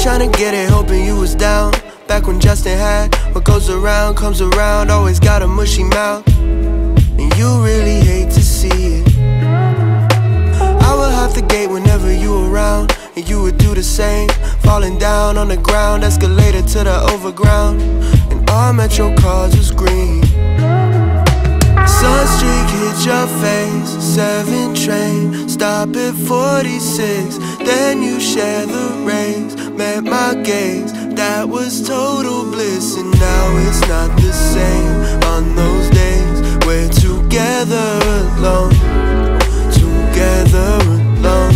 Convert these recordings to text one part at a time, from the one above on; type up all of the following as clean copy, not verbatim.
tryna get it, hoping you was down. Back when Justin had what goes around comes around, always got a mushy mouth, and you really hate to see it. I would have the gate whenever you around, and you would do the same. Falling down on the ground, escalator to the overground, and all Metro cars was green. Sunstreak hit your face, 7 train, stop at 46. Then you share the rays, met my gaze, that was total bliss. And now it's not the same on those days we're together alone, together alone.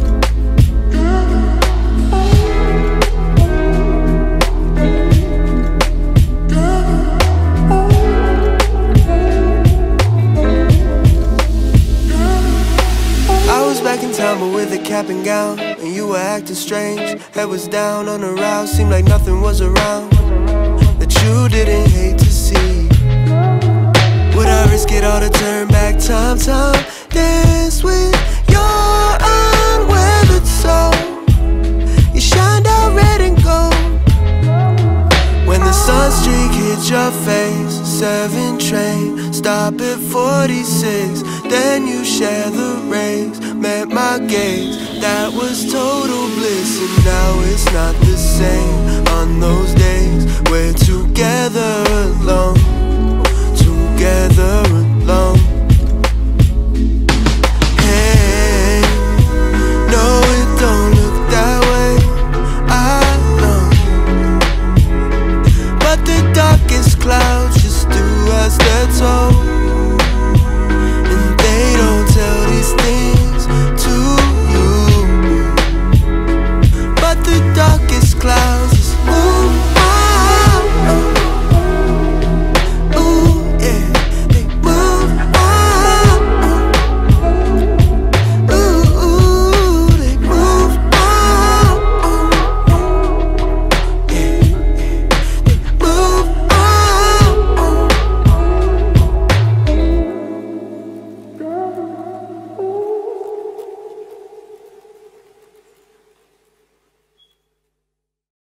Back in town but with a cap and gown, and you were acting strange. Head was down on the route, seemed like nothing was around that you didn't hate to see. Would I risk it all to turn back time, dance with your unweathered soul? You shined out red and gold when the sunstreak hit your face, 7 train, stop at 46. Then you share the rays, met my gaze, that was total bliss. And now it's not the same on those days we're together.